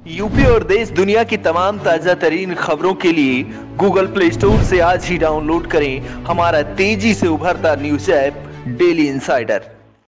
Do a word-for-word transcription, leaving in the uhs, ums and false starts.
UP और देश दुनिया की तमाम ताजा तरीन खबरों के लिए गूगल प्ले स्टोर से आज ही डाउनलोड करें हमारा तेजी से उभरता न्यूज ऐप डेली इंसाइडर।